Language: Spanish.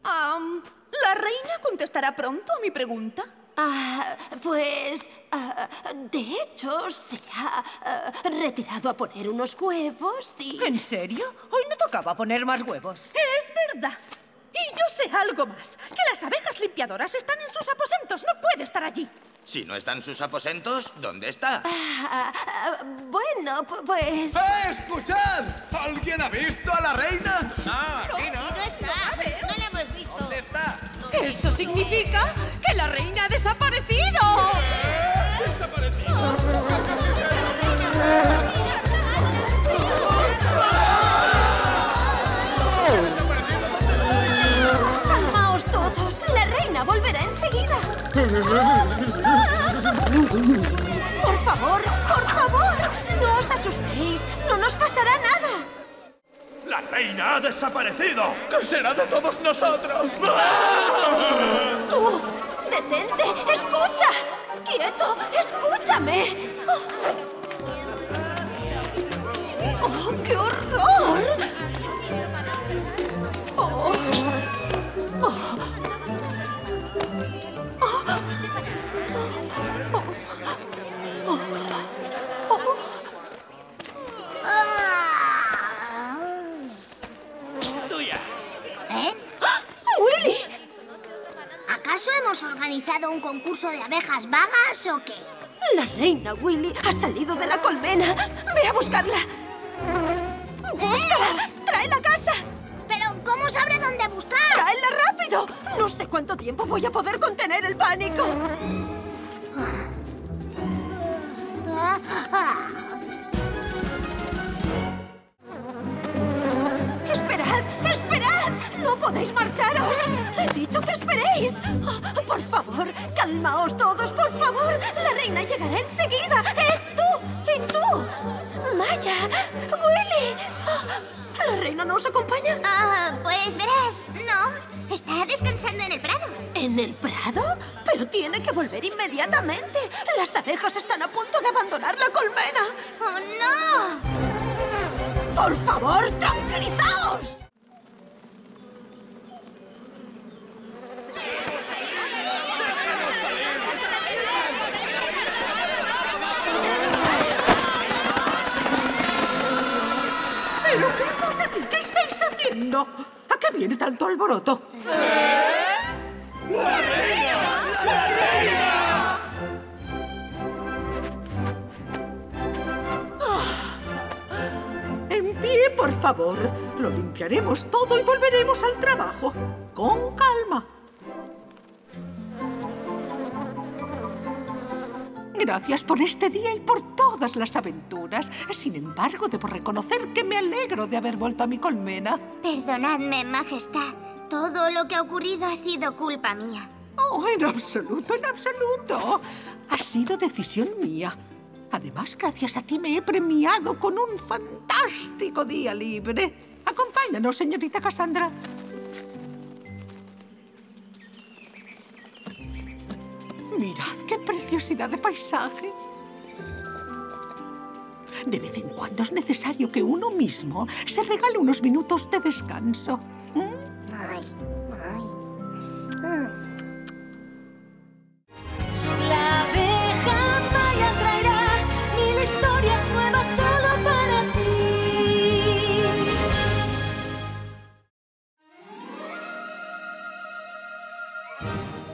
¿La reina contestará pronto a mi pregunta? De hecho, se ha retirado a poner unos huevos y... ¿En serio? Hoy no tocaba poner más huevos. Es verdad. Y yo sé algo más. Que las abejas limpiadoras están en sus aposentos. No puede estar allí. Si no está en sus aposentos, ¿dónde está? Bueno, pues... ¡Escuchad! ¿Alguien ha visto a la reina? Aquí no. No está. No la hemos visto. ¿Dónde está? ¡Eso significa que la reina ha desaparecido! Calmaos todos. La reina volverá enseguida. Por favor, no os asustéis. No nos pasará nada. ¡La reina ha desaparecido! ¿Qué será de todos nosotros? ¡Tú! ¡Detente! ¡Escucha! ¡Quieto! ¡Escúchame! ¡Oh, qué horror! ¡Oh! ¡Oh! Tuya. ¡Willy! ¿Acaso hemos organizado un concurso de abejas vagas o qué? La reina, Willy, ha salido de la colmena. Ve a buscarla. ¡Búscala! ¡Tráela a casa! ¿Pero cómo sabré dónde buscar? ¡Tráela rápido! No sé cuánto tiempo voy a poder contener el pánico. ¡Esperad! ¡Esperad! ¡No podéis marcharos! ¡He dicho que esperéis! Oh, por favor, calmaos todos, por favor. La reina llegará enseguida. ¡Tú! ¡Y tú! ¡Maya! ¡Willy! Oh, ¿la reina no os acompaña? Pues verás, no. Está descansando en el prado. ¿En el prado? Pero tiene que volver inmediatamente. Las abejas están a punto de abandonar la colmena. ¡Oh, no! ¡Por favor, tranquilizaos! ¿Pero qué pasa aquí? ¿Qué estáis haciendo? ¿A qué viene tanto alboroto? En pie, por favor. Lo limpiaremos todo y volveremos al trabajo. Con calma. Gracias por este día y por todas las aventuras. Sin embargo, debo reconocer que me alegro de haber vuelto a mi colmena. Perdonadme, Majestad. Todo lo que ha ocurrido ha sido culpa mía. Oh, en absoluto, en absoluto. Ha sido decisión mía. Además, gracias a ti me he premiado con un fantástico día libre. Acompáñanos, señorita Cassandra. Mirad qué preciosidad de paisaje. De vez en cuando es necesario que uno mismo se regale unos minutos de descanso. Ay. La abeja Maya traerá 1000 historias nuevas solo para ti.